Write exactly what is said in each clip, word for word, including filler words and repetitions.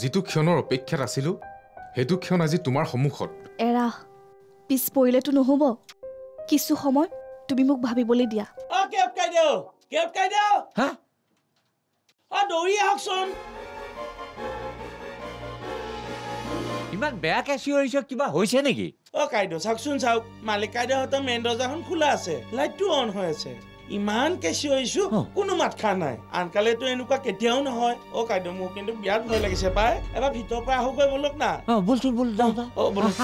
যিটো ক্ষণৰ অপেক্ষাত আছিলো সেইটো ক্ষণ আজি তোমাৰ সন্মুখত এৰা পিছ পৰিলেতো নহব কিছু সময় তুমি মোক ভাবিবলৈ দিয়া অ কেপ কাই দিও কেপ কাই দিও হা অ দৌৰি আহকচোন ইমান বেয়া কেছি হৈছে কিবা হৈছে নেকি অ কাইদো চাওকচোন চাওক মালিক কাইদোহঁতৰ মেইন দৰ্জাখন খোলা আছে লাইটটো অন হৈ আছে ইমান কেছি হৈছো কোনো মাত খা নাই আনকালেতো এনেকুৱা কেতিয়াও নহয় অ কাইদো মোক কিন্তু বিয়াত ভয় লাগিছে পাই এবাৰ ভিতৰ পৰা আহোগৈ বলক না অ বলচোন বল যাও যাও অ বলক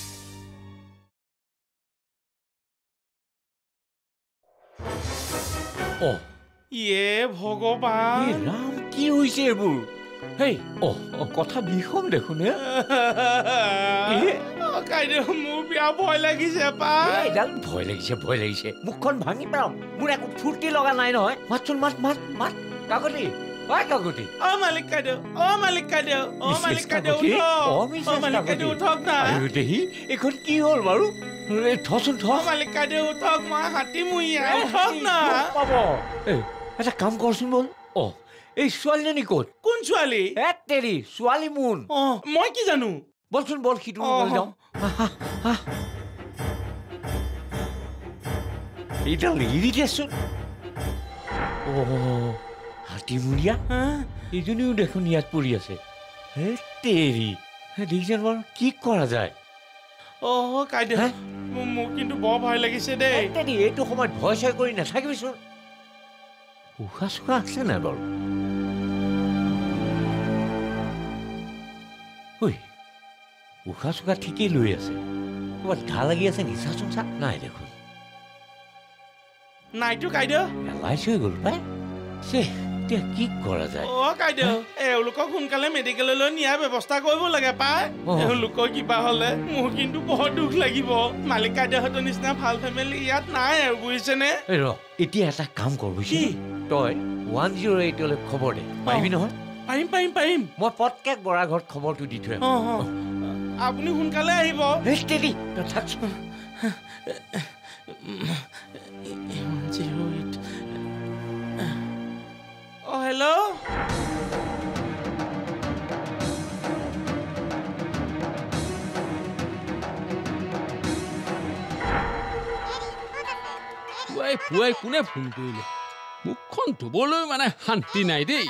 ও ইয়ে ভগৱান রাম কি হইছে এবোৰ হেই ও কথা বিষম দেখুন এ ও কাইদো মোৰ বিয়া ভয় লাগিছে পাই এডাল ভয় লাগিছে ভয় লাগিছে মুখখন ভাঙি পাম মোৰ একো ফুৰ্তি লগা নাই নহয় মাতচোন মাত মাত মাত কাকতি ঐ কাকতি ও মালিক কাইদো ও মালিক কাইদো ও মালিক কাইদো ও ও মালিক কাইদো উঠক না আয়ো দেহি এখন কি হল বাৰু থচোন থ ও মালিক কাইদো উঠক মই হাতী মুইয়া উঠক না পাব এই এটা কাম কৰচোন বল ও এই ছোৱালীজনী ক'ত কোন ছোৱালী এ তেৰি ছোৱালী মুন অ মই কি জানো বলচোন বল সিটো বল যাও এটা লিৰিটেছন ও হাতীমুৰিয়া এইজনীও দেখোন ইয়াত পৰি আছে হে তেৰি দেখিছেন বাৰু কি কৰা যায় অ কাইদে মোক কিন্তু বৰ ভয় লাগিছে দেই তেৰি এইটো সময়ত ভয় চয় কৰি নাথাকিবিচোন উশাহ চুশাহ আছে নাই বাৰু ঐ উশাহ চুশাহ ঠিকেই লৈ আছে ক'ৰবাত ঘা লাগি আছে নিচা চোচা নাই দেখোন নাইতো কাইদে এলাইচ হৈ গ'ল পাই চে এতিয়া কি কৰা যায় অ কাইদে এওঁলোকক সোনকালে মেডিকেললৈ নিয়াৰ ব্যৱস্থা কৰিব লাগে পাই এওঁলোকৰ কিবা হ'লে মোৰ কিন্তু বৰ দুখ লাগিব মালিক কাইদেহঁতৰ নিচিনা ভাল ফেমিলি ইয়াত নাই আৰু বুজিছেনে ৰ এতিয়া এটা কাম কৰ বুজিছ তই ওৱান জিৰ' এইটলৈ খবৰ দে পাৰিবি নহয় পাৰিম পাৰিম পাৰিম মই পটকে বৰা ঘৰত খবৰটো দি থৈ আপুনি সোনকালে আহিব তেৰি তই থাকচোন অ হেল্ল' পুৱাই পুৱাই কোনে ফোন কৰিলে মুখখন ধুবলৈ মানে শান্তি নাই দেই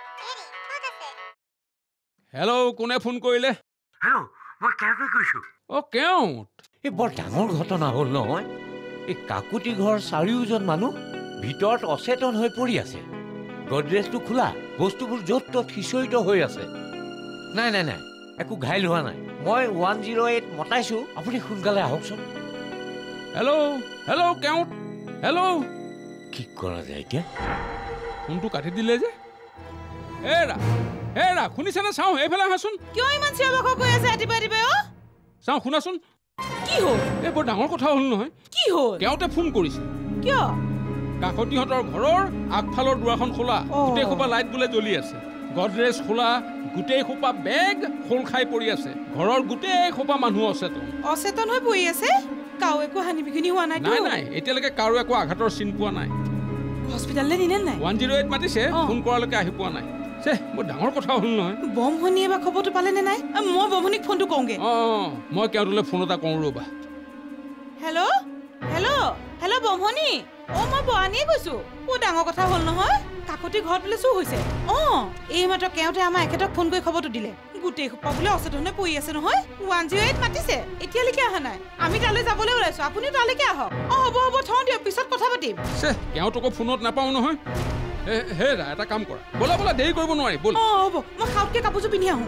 হেল্ল' কোনে ফোন কৰিলে হেল্ল' মই কেওঁতে কৈছোঁ অ কেওঁত এই বৰ ডাঙৰ ঘটনা হ'ল নহয় এই কাকুতি ঘৰ চাৰিওজন মানুহ ভিতৰত অচেতন হৈ পৰি আছে গডৰেজটো খোলা বস্তুবোৰ য'ত ত'ত সিঁচৰিত হৈ আছে নাই নাই নাই একো ঘাইল হোৱা নাই মই ওৱান জিৰ' এইট মতাইছোঁ আপুনি সোনকালে আহকচোন হেল্ল' হেল্ল' কেওঁত হেল্ল' কি কৰা যায় এতিয়া ফোনটো কাটি দিলে যে এৰা এৰা শুনিছেনে চাওঁ এইফালে আহাচোন কিয় ইমান চিঞৰ বাখৰ কৰি আছে ৰাতিপুৱা ৰাতিপুৱা অ চাওঁ শুনাচোন কি হ'ল এই বৰ ডাঙৰ কথা হ'ল নহয় কি হ'ল কেওঁতে ফোন কৰিছে কিয় কাকতিহঁতৰ ঘৰৰ আগফালৰ দুৱাৰখন খোলা গোটেই সোপা লাইট বোলে জ্বলি আছে গডৰেজ খোলা গোটেই সোপা বেগ খোল খাই পৰি আছে ঘৰৰ গোটেই সোপা মানুহ অচেতন অচেতন হৈ পৰি আছে কাও একো হানি বিঘিনি হোৱা নাই নাই নাই এতিয়ালৈকে কাৰো একো আঘাতৰ চিন পোৱা নাই হস্পিটাললৈ নিলে নাই ওৱান জিৰ' এইট মাতিছে ফোন কৰালৈকে আহি পোৱা নাই চে বৰ ডাঙৰ কথা হ'ল নহয় বম ভনীয়ে বা খবৰটো পালে নে নাই মই বমভনীক ফোনটো কৰোঁগে অঁ অঁ মই কেওঁতলৈ ফোন এটা কৰোঁ ৰ'বা হেল্ল' হেল্ল' হেল্ল' বমভনী অ মই বৰানীয়ে কৈছোঁ বৰ ডাঙৰ কথা হ'ল নহয় কাকতি ঘৰত বোলে চুৰ হৈছে অঁ এই মাত্ৰ কেওঁতে আমাৰ এখেতক ফোন কৰি খবৰটো দিলে গোটেই সোপা বোলে অচেতনে পৰি আছে নহয় ওৱান জিৰ' এইট মাতিছে এতিয়ালৈকে অহা নাই আমি তালৈ যাবলৈ ওলাইছোঁ আপুনিও তালৈকে আহক অঁ হ'ব হ'ব থওঁ দিয়ক পিছত কথা পাতিম চে কেওঁতকো ফোনত নাপাওঁ নহয় হে ৰা এটা কাম কৰা ব'লা ব'লা দেৰি কৰিব নোৱাৰি ব'ল অঁ হ'ব মই খাওঁতকৈ কাপোৰযোৰ পিন্ধি আহোঁ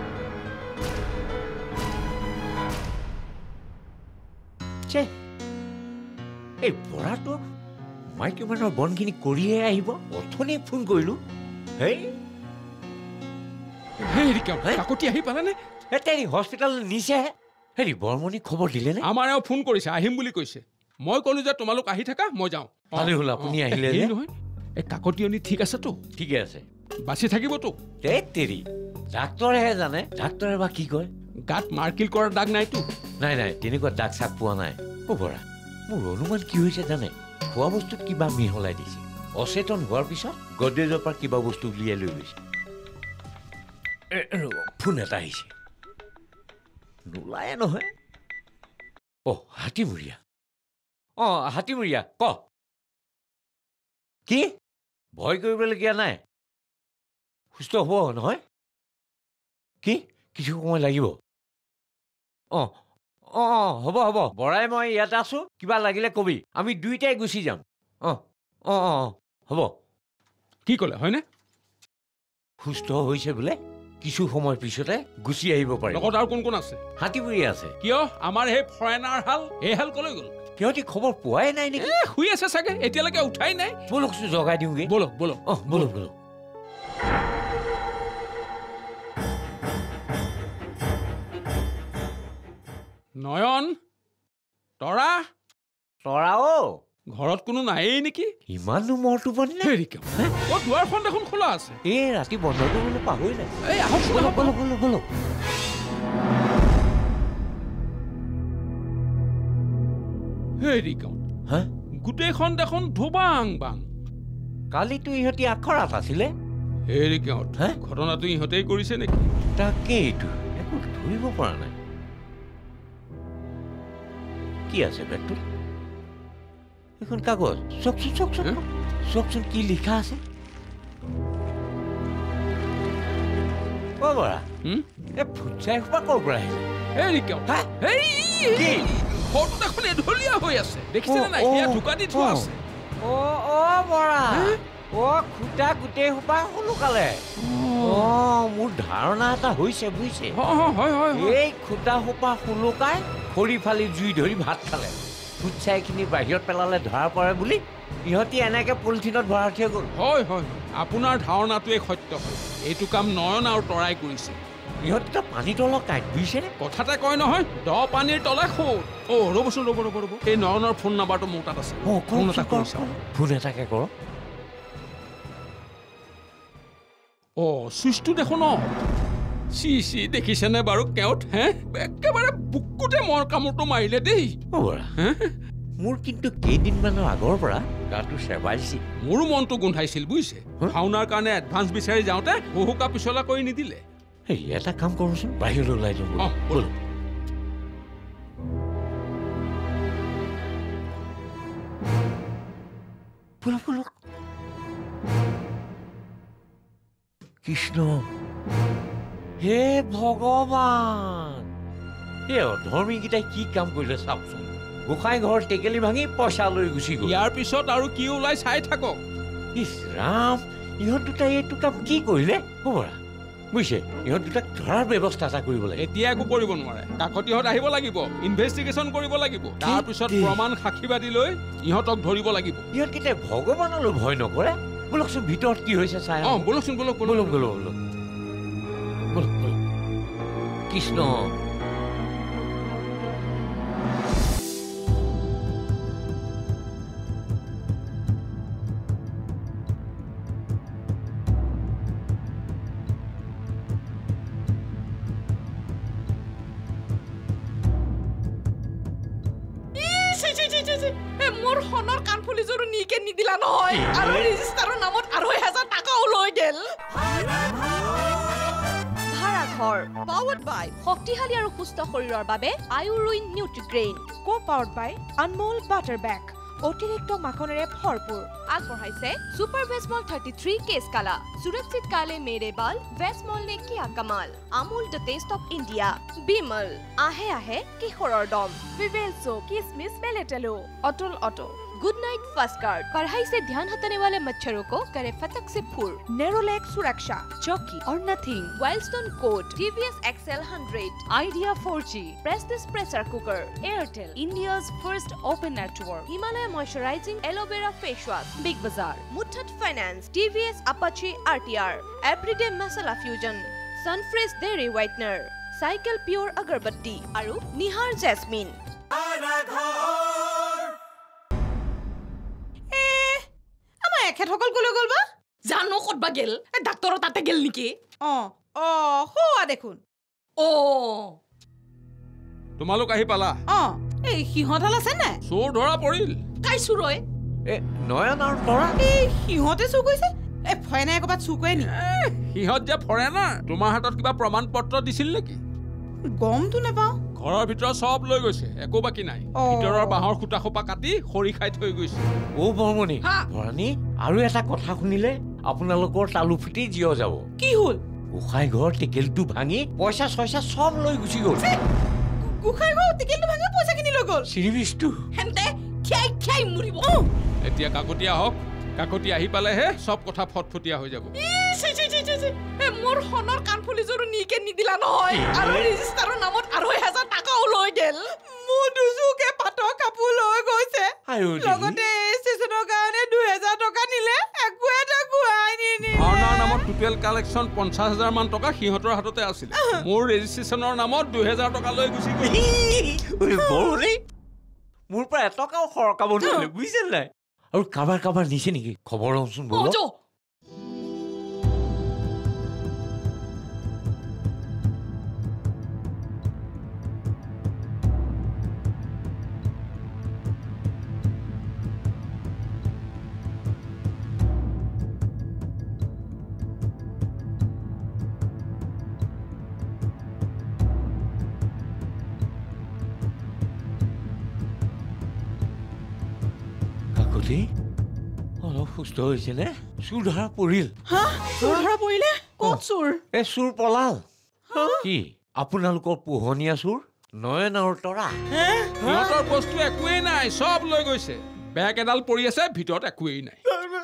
এই বৰাটো মাইকী মানুহৰ বনখিনি কৰিহে আহিব অথনি ফোন কৰিলোঁ হেই হেৰি কেওঁত কাকতি আহি পালেনে তেৰি হস্পিটেল নিছেহে হেৰি বৰমণি খবৰ দিলেনে আমাৰ এওঁ ফোন কৰিছে আহিম বুলি কৈছে মই ক'লোঁ যে তোমালোক আহি থাকা মই যাওঁ ভালে হ'ল আপুনি আহিলে নহয় এই কাকতিয়নী ঠিক আছেতো ঠিকে আছে বাচি থাকিবতো এই তেৰি ডাক্তৰেহে জানে ডাক্তৰে বা কি কয় গাত মাৰ্কিল কৰাৰ দাগ নাইতো নাই নাই তেনেকুৱা দাগ চাগ পোৱা নাই অ' বৰা মোৰ অনুমান কি হৈছে জানে খোৱা বস্তুত কিবা মিহলাই দিছে অচেতন হোৱাৰ পিছত গডৰেজৰ পৰা কিবা বস্তু উলিয়াই লৈ গৈছে ফোন এটা আহিছে নোলায়ে নহয় অ' হাতীমূৰীয়া অঁ হাতীমূৰীয়া ক কি ভয় কৰিবলগীয়া নাই সুস্থ হ'ব নহয় কি কিছু সময় লাগিব অঁ অঁ অঁ হ'ব হ'ব বৰাই মই ইয়াতে আছোঁ কিবা লাগিলে কবি আমি দুইটাই গুচি যাম অঁ অঁ অঁ হ'ব কি ক'লে হয়নে সুস্থ হৈছে বোলে কিছু সময় পিছতে গুচি আহিব পাৰে লগত আৰু কোন কোন আছে হাতীমূৰীয়া আছে কিয় আমাৰ সেই ফৰেনাৰ হাল এই হাল কলৈ গ'ল সিহঁতি খবৰ পোৱাই নাই নেকি এ শুই আছে চাগে এতিয়ালৈকে উঠাই নাই বলকচোন জগাই দিওঁগৈ বলক বলক অঁ বলক বলক নয়ন তৰা তৰা অ ঘৰত কোনো নায়েই নেকি ইমানো মৰটো বনি নাই হেৰি কিয় অ দুৱাৰখন দেখোন খোলা আছে এই ৰাতি বন্ধ কৰিবলৈ পাহৰিলে এই আহকচোন বলক আহক বলক বলক বলক হেৰি কিয় হা গোটেইখন দেখোন ধোবাং বাং কালিতো ইহঁতি আখৰাত আছিলে হেৰি কিয় হা? ঘটনাটো ইহঁতেই কৰিছে নেকি তাকেইতো একো ধৰিব পৰা নাই কি আছে বেগটোত এখন কাগজ চাওকচোন চাওকচোন হা? চাওকচোন কি লিখা আছে অ বৰা হুম? এই ফুটছাই সোপা ক'ৰ পৰা আহিলে হেৰি কিয় হা? হেৰি কি? ঘৰটো দেখোন এঢলীয়া হৈ আছে দেখিছেনে অ, নাই অ, সেয়া ঢোকা দি থোৱা অ। আছে অ অ বৰা অ খুটা গোটেই সোপা সোলোকালে অ মোৰ ধাৰণা এটা হৈছে বুজিছে হয় হয় হয় হয় এই খুটা সোপা সোলোকাই খৰি ফালি জুই ধৰি ভাত খালে ফুটছাইখিনি বাহিৰত পেলালে ধৰা পৰে বুলি ইহঁতি এনেকে পলিথিনত ভৰাই থৈ গ'ল হয় হয় আপোনাৰ ধাৰণাটোৱে সত্য হয় এইটো কাম নয়ন আৰু তৰাই কৰিছে ইহঁতিতো পানীত অলপ কাঁইট বুজিছেনে কথাতে কয় নহয় দ পানীৰ তলে সোঁত অ ৰ'বচোন ৰ'ব ৰ'ব ৰ'ব এই নয়নৰ ফোন নাম্বাৰটো মোৰ তাত আছে অ ফোন এটা কৰি কৰক চাওঁ ফোন এটাকে কৰক অ চুইচটো দেখোন অ চি চি দেখিছেনে বাৰু কেওট হে একেবাৰে বুকুতে মৰ কামোৰটো মাৰিলে দেই অ বৰা হে মোৰ কিন্তু কেইদিনমানৰ আগৰ পৰা গাটো চেবাইছিল মোৰো মনটো গোন্ধাইছিল বুজিছে হা? ভাওনাৰ কাৰণে এডভান্স বিচাৰি যাওঁতে হুহুকা পিছলা কৰি নিদিলে এই এটা কাম কৰোঁচোন বাহিৰলৈ ওলাই যাওঁ অ, ব'লক। বলক বলক কৃষ্ণ হে ভগৱান এই অধৰ্মীকেইটাই কি কাম কৰিলে চাওকচোন গোসাঁই ঘৰ টেকেলি ভাঙি পইচা লৈ গুচি গ'ল ইয়াৰ পিছত আৰু কি ওলাই চাই থাকক ইছ ৰাম ইহঁত দুটাই এইটো কাম কি কৰিলে হ'বৰা বুজিছে ইহঁত দুটাক ধৰাৰ ব্যৱস্থা এটা কৰিব লাগে এতিয়া একো কৰিব নোৱাৰে কাকতিহঁত আহিব লাগিব ইনভেষ্টিগেশ্যন কৰিব লাগিব তাৰপিছত কি? প্ৰমাণ সাক্ষীবাদী লৈ ইহঁতক ধৰিব লাগিব ইহঁতকেইটাই ভগৱানলৈ ভয় নকৰে বোলকচোন ভিতৰত কি হৈছে চাই অ আহোঁ। বলকচোন বলক বলক বলক বলক বলক বলক কৃষ্ণ মোৰ সোণৰ কাণফুলিযোৰো নিকে নিদিলা নহয় আৰু ৰেজিষ্টাৰৰ নামত আঢ়ৈ হাজাৰ টকাও লৈ গেল ভাড়াঘৰ পাৱাৰ্ড বাই শক্তিশালী আৰু সুস্থ শৰীৰৰ বাবে আয়ুৰুইন Nutrigrain co powered by Anmol butter bake অতিৰিক্ত মাখনেৰে ভৰপূৰ আগবঢ়াইছে ছুপাৰ ভেজমল থাৰ্টি থ্ৰী কেছ কালা সুৰক্ষিত কালে মেৰে বাল ভেজমল নে কিয়া কামাল Amul the taste of India Vimal আহে আহে কিশোৰৰ দম विवेल सोप किसमिस मेलेटेलो अटल auto Good Knight fast card पढ़ाई से ध्यान हटाने वाले मच्छरों को करे फतक से फूर नेरोलैक सुरक्षा चौकी और nothing Wild Stone code TVS XL hundred Idea four G Prestige pressure cooker Airtel India's first open network Himalaya moisturising aloe vera face wash big Bazaar Muthoot finance TVS Apache RTR everyday masala fusion Sunfresh dairy whitener cycle pure agarbatti और निहार jasmine আমাৰ এখেতসকল কলৈ গ'ল বা জানো ক'তবা গেল ডাক্তৰৰ তাতে গেল নেকি অ অ হোৱা দেখোন অ তোমালোক আহি পালা অ এই সিহঁতহাল আছে নাই চোৰ ধৰা পৰিল কাইছো ৰয় এ নয়ন আৰু তৰা এই সিহঁতে চুৰ কৰিছে এই ফৰেনাই ক'ৰবাত চুৰ কৰে নি সিহঁত যে ফৰেনাৰ তোমাৰ হাতত কিবা প্ৰমাণ পত্ৰ দিছিল নেকি গমটো নাপাওঁ ঘৰৰ ভিতৰত চব লৈ গৈছে একো বাকী নাই ভিতৰৰ বাঁহৰ খুটা খোপা কাটি খৰি খাই থৈ গৈছে অ বৰমণি ভৰণী আৰু এটা কথা শুনিলে আপোনালোকৰ তালু ফুটি জিয় যাব কি হ'ল গোসাঁই ঘৰ টেকেলটো ভাঙি পইচা চইচা চব লৈ গুচি গ'ল গোসাঁই ঘৰ টেকেলটো ভাঙি পইচাখিনি লৈ গ'ল চিৰিমিচটো হেন্তে খিয়াই খিয়াই মৰিব এতিয়া কাকতি আহক কাকতি আহি পালেহে চব কথা ফটফটীয়া হৈ যাব মোৰ সোণৰ কাণফুলিযোৰো নিকে নিদিলা নহয় আৰু ৰেজিষ্টাৰৰ নামত আঢ়ৈ হাজাৰ টকাও লৈ গেল মোৰ দুযোৰকে পাটৰ কাপোৰ লৈ গৈছে লগতে ষ্টেচনৰ কাৰণে দুই হাজাৰ টকা নিলে একো এটা ঘূৰাই নিনি ভাওনাৰ নামত টোটেল কালেকশ্যন পঞ্চাছ হাজাৰ মান টকা সিহঁতৰ হাততে আছিলে মোৰ ৰেজিষ্ট্ৰেশ্যনৰ নামত দুই হাজাৰ টকা লৈ গুচি গ'ল মোৰ পৰা এটকাও সৰকাব নোৱাৰিলে বুজিছে নাই আৰু কাবাৰ কাবাৰ নিছে নেকি খবৰ লওঁচোন ব'ল অলপ সুস্থ হৈছে নে চুৰ ধৰা পৰিল চুৰ ধৰা পৰিলে ক'ত চুৰ এই চুৰ পলাল কি আপোনালোকৰ পোহনীয়া চুৰ নয়নৰ তৰা সিহঁতৰ বস্তু একোৱেই নাই চব লৈ গৈছে বেগ এডাল পৰি আছে ভিতৰত একোৱেই নাই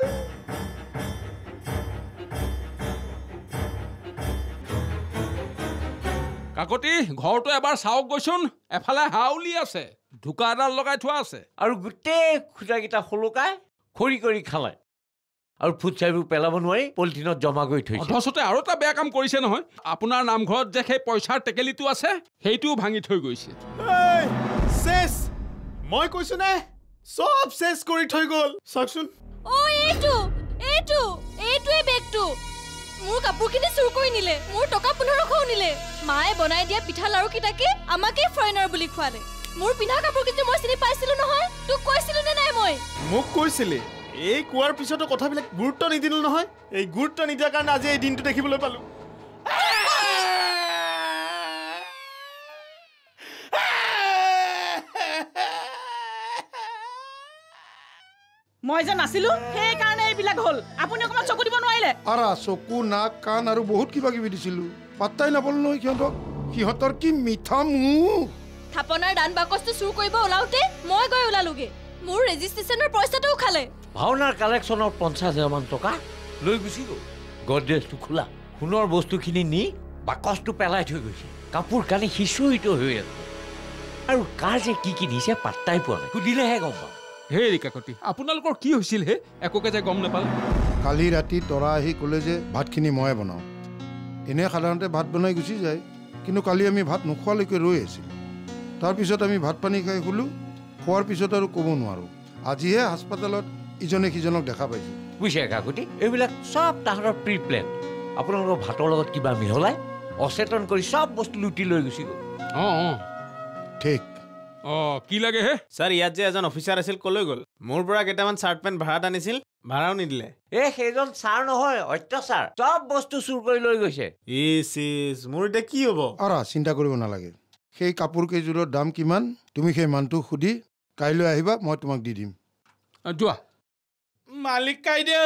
কাকতি ঘৰটো এবাৰ চাওক গৈছোন এফালে হাউলি আছে ঢুকা এডাল লগাই থোৱা আছে আৰু গোটেই খুটাকেইটা সলকাই খৰি কৰি খালে আৰু ফুটছাইবোৰ পেলাব নোৱাৰি পলিথিনত জমা কৰি থৈছে অথচতে আৰু এটা বেয়া কাম কৰিছে নহয় আপোনাৰ নামঘৰত যে সেই পইচাৰ টেকেলিটো আছে সেইটোও ভাঙি থৈ গৈছে চেছ মই কৈছো নে সব চেছ কৰি থৈ গ'ল চাওকচোন ও এইটো এইটো এইটোৱে বেগটো মোৰ কাপোৰখিনি চুৰ কৰি নিলে মোৰ টকা পোন্ধৰশ নিলে মায়ে বনাই দিয়া পিঠা লাৰু কিটাকে আমাকে ফৰেনাৰ বুলি খুৱালে মোৰ পিন্ধা কাপোৰ কিন্তু মই চিনি পাইছিলো নহয় তোক কৈছিলো নে নাই মই মোক কৈছিলি এই কোৱাৰ পিছতো কথাবিলাক গুৰুত্ব নিদিলো নহয় এই গুৰুত্ব নিদিয়াৰ কাৰণে আজি এই দিনটো দেখিবলৈ পালো মই যে নাছিলো সেই কাৰণে এইবিলাক হ'ল আপুনি অকমান চকু দিব নোৱাৰিলে আৰা চকু নাক কাণ আৰু বহুত কিবা কিবি দিছিলো পাত্তাই নাপালো নহয় সিহঁতক সিহঁতৰ কি মিঠা মুখ থাপনাৰ দান বাকচটো চুৰ কৰিব ওলাওতে মই গৈ ওলালোগে মোৰ ৰেজিষ্ট্ৰেশ্যনৰ পইচাটোও খালে ভাওনাৰ কালেকশ্যনৰ পঞ্চাছ হাজাৰ মান টকা লৈ গুচি গ'ল গডৰেজটো খোলা সোণৰ বস্তুখিনি নি বাকচটো পেলাই থৈ গৈছে কাপোৰ কানি সিঁচৰিত হৈ আছে আৰু কাৰ যে কি কি নিছে পাত্তাই পোৱা নাই সুধিলেহে গম পাম হেৰি কাকতি আপোনালোকৰ কি হৈছিল হে একোকে যে গম নাপালে কালি ৰাতি তৰা আহি ক'লে যে ভাতখিনি ময়ে বনাওঁ এনে সাধাৰণতে ভাত বনাই গুচি যায় কিন্তু কালি আমি ভাত নোখোৱালৈকে ৰৈ আছিলোঁ তাৰপিছত আমি ভাত পানী খাই শুলোঁ খোৱাৰ পিছত আৰু ক'ব নোৱাৰোঁ আজিহে হাস্পাতালত ইজনে সিজনক দেখা পাইছোঁ বুজিছে কাকতি এইবিলাক চব তাহাঁতৰ প্ৰি প্লেন আপোনালোকৰ ভাতৰ লগত কিবা মিহলাই অচেতন কৰি চব বস্তু লুটি লৈ গুচি গ'ল অঁ অঁ ঠিক অঁ কি লাগে হে ছাৰ ইয়াত যে এজন অফিচাৰ আছিল কলৈ গ'ল মোৰ পৰা কেইটামান চাৰ্ট পেণ্ট ভাড়াত আনিছিল ভাড়াও নিদিলে এই সেইজন ছাৰ নহয় অত্যাচাৰ চব বস্তু চুৰ কৰি লৈ গৈছে ইছ ইছ মোৰ এতিয়া কি হ'ব আৰা চিন্তা কৰিব নালাগে সেই কাপোৰ কেইযোৰৰ দাম কিমান তুমি সেই মানুহটোক সুধি কাইলৈ আহিবা মই তোমাক দি দিম যোৱা মালিক কাইদেউ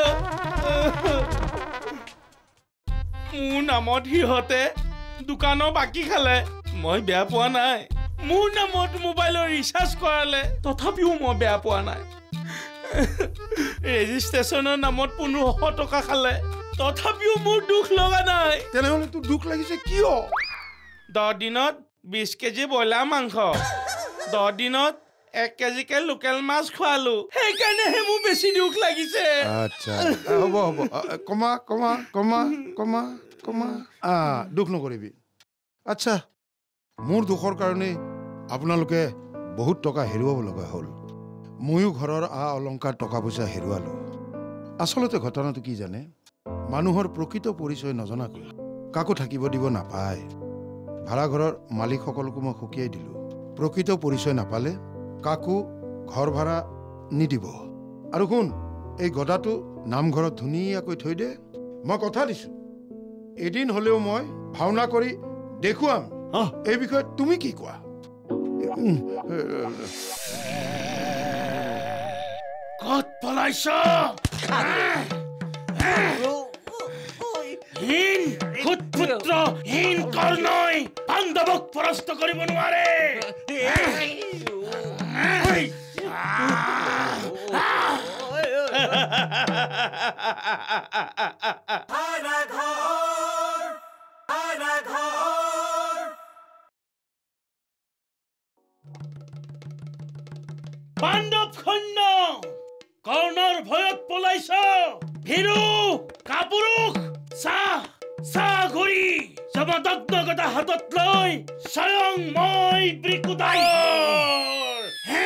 মোৰ নামত সিহঁতে দোকানৰ বাকী খালে মই বেয়া পোৱা নাই মোৰ নামত মোবাইলৰ ৰিচাৰ্জ কৰালে তথাপিও মই বেয়া পোৱা নাই ৰেজিষ্ট্ৰেশ্যনৰ নামত পোন্ধৰশ টকা খালে তথাপিও মোৰ দুখ লগা নাই তেনেহ'লে তোৰ দুখ লাগিছে কিয় দহ দিনত বিশ কেজি ব্ৰইলাৰ মাংস দহ দিনত এক কেজিকে লোকেল মাছ খোৱালো সেইকাৰণেহে মোৰ বেছি দুখ লাগিছে আচ্ছা হ'ব হ'ব কমা কমা কমা কমা কমা আহ দুখ নকৰিবি আচ্ছা মোৰ দুখৰ কাৰণে আপোনালোকে বহুত টকা হেৰুৱাব লগা হ'ল ময়ো ঘৰৰ আ অলংকাৰ টকা পইচা হেৰুৱালোঁ আচলতে ঘটনাটো কি জানে মানুহৰ প্ৰকৃত পৰিচয় নজনাকৈ কাকো থাকিব দিব নাপায় ভাড়াঘৰৰ মালিকসকলকো মই সকীয়াই দিলোঁ প্ৰকৃত পৰিচয় নাপালে কাকো ঘৰ ভাড়া নিদিব আৰু শুন এই গদাটো নামঘৰত ধুনীয়াকৈ থৈ দে মই কথা দিছো এদিন হলেও মই ভাওনা কৰি দেখুৱাম এই বিষয়ে তুমি কি কোৱা কত পলাইছ হীন খুতপুত্ৰ হীন কৰ্ণই পাণ্ডৱক পৰাস্ত কৰিব নোৱাৰে পাণ্ডৱ সৈন্য কৰ্ণৰ ভয়ত পলাইছ ভীৰু কাপুৰুষ চাহ চাহ ঘূৰি জমদগ্নগতা হাতত লৈ স্বয়ং মই বৃকুদায়ৰ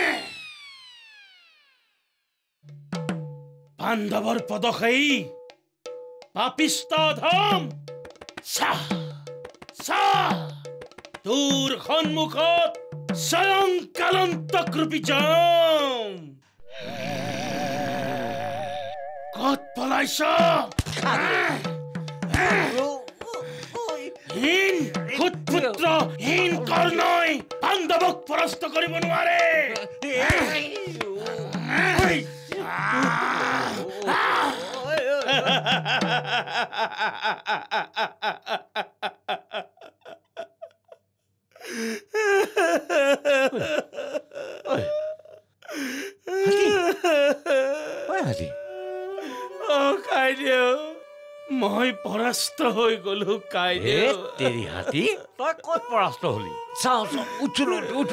পাণ্ডৱৰ পদখাই পাপিষ্ট ধম চাহ চাহ তোৰ সন্মুখত স্বয়ং কালন্তক ৰূপী যাম কত পলাইছ হীন খুতপুত্ৰ হীন কৰ্ণই পাণ্ডৱক পৰাস্ত কৰিব নোৱাৰে মই পৰাস্ত হৈ গলো কাইদেউ তেৰি হাতী তই ক'ত পৰাস্ত হলি চাও উঠুল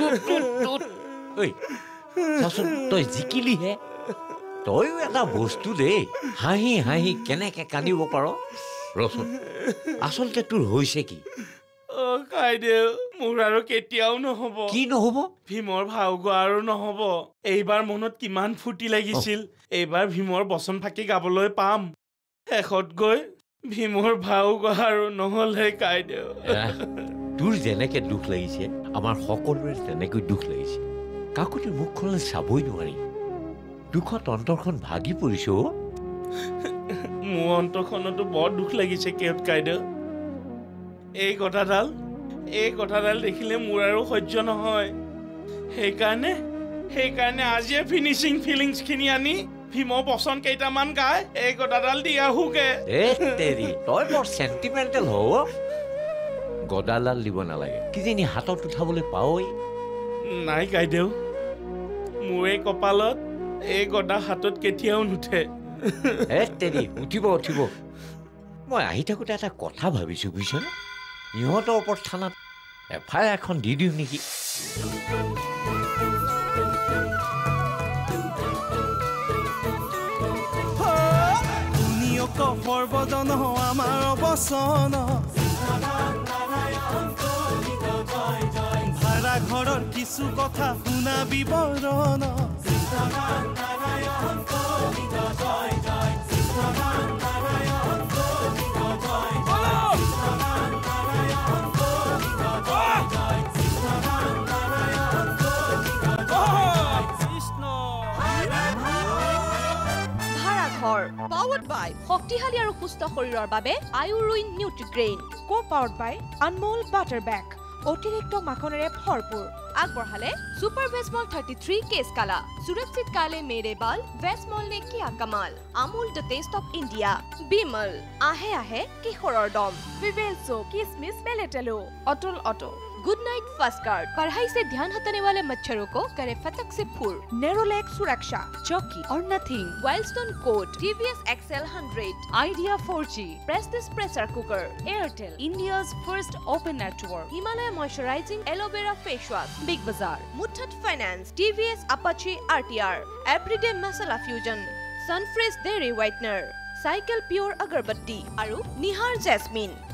তই জিকিলিহে তইও এটা বস্তু দেই হাঁহি হাঁহি কেনেকে কান্দিব পাৰ ৰচোন আচলতে তোৰ হৈছে কি অ কাইদেউ মোৰ আৰু কেতিয়াও নহব কি নহব ভীমৰ ভাও গোৱা আৰু নহব এইবাৰ মনত কিমান ফুটি লাগিছিল এইবাৰ ভীমৰ বচন ফাকি গাবলৈ পাম শেষত গৈ ভীমৰ ভাও গোৱা আৰু নহলে কাইদেউ তোৰ যেনেকে দুখ লাগিছে আমাৰ সকলোৰে তেনেকৈ দুখ লাগিছে কাকুতিৰ মুখখনলৈ চাবই নোৱাৰি দুখত অন্তৰখন ভাগি পৰিছে মোৰ অন্তৰখনতো বৰ দুখ লাগিছে কেত কাইদেউ এই কথাডাল এই কথাডাল দেখিলে মোৰ আৰু সহ্য নহয় সেইকাৰণে সেইকাৰণে আজিয়ে ফিনিচিং ফিলিংছ খিনি আনি ভীমৰ বচন কেইটামান গাই এই গদাডাল দি আহুগে তই বৰ চেণ্টিমেণ্টেল হও গদাডাল দিব নালাগে কিজানি হাতত উঠাবলৈ পাৱই নাই কাইদেউ মোৰ এই কপালত এই গদা হাতত কেতিয়াও নুঠে তেৰি উঠিব উঠিব মই আহি থাকোঁতে এটা কথা ভাবিছোঁ বুজিছনে ইহঁতৰ ওপৰত থানাত এফ আই আৰ এখন দি দিওঁ নেকি সৰ্বজন আমাৰ অৱচন ভাড়া ঘৰৰ কিছু কথা শুনা বিৱৰণ Powered by শক্তিশালী আৰু সুস্থ শৰীৰৰ বাবে আয়ুৰুইন Nutrigrain co powered by Anmol butter bake অতিৰিক্ত মাখনেৰে ভৰপূৰ আগবঢ়ালে সুপাৰ ভেজমল থাৰ্টি থ্ৰী কেছ কালা সুৰক্ষিত কালে মেৰে বাল ভেজমল নে কিয়া কামাল Amul the taste of India Vimal আহে আহে কিশোৰৰ দম विवेल्सो किसमिस मेलेटेलो अटल auto Good Knight fast card पढ़ाई से ध्यान हटाने वाले मच्छरों को करे फटक से फूर नेरोलैक सुरक्षा चौकी और nothing Wild Stone code TVS XL hundred Idea four G Prestige pressure cooker Airtel India's first open network Himalaya moisturising aloe vera face wash big Bazaar Muthoot finance TVS Apache RTR everyday masala fusion Sunfresh dairy whitener cycle pure agarbatti और निहार jasmine